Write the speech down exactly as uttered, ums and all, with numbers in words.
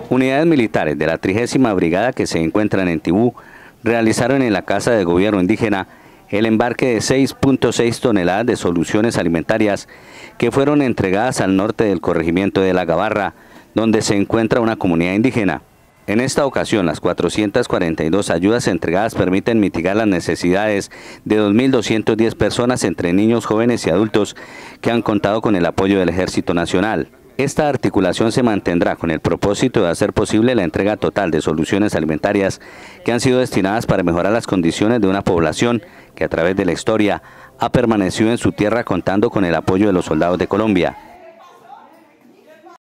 Unidades militares de la trigésima Brigada que se encuentran en Tibú realizaron en la Casa de Gobierno Indígena el embarque de seis punto seis toneladas de soluciones alimentarias que fueron entregadas al norte del corregimiento de La Gabarra, donde se encuentra una comunidad indígena. En esta ocasión, las cuatrocientas cuarenta y dos ayudas entregadas permiten mitigar las necesidades de dos mil doscientas diez personas entre niños, jóvenes y adultos que han contado con el apoyo del Ejército Nacional. Esta articulación se mantendrá con el propósito de hacer posible la entrega total de soluciones alimentarias que han sido destinadas para mejorar las condiciones de una población que a través de la historia ha permanecido en su tierra contando con el apoyo de los soldados de Colombia.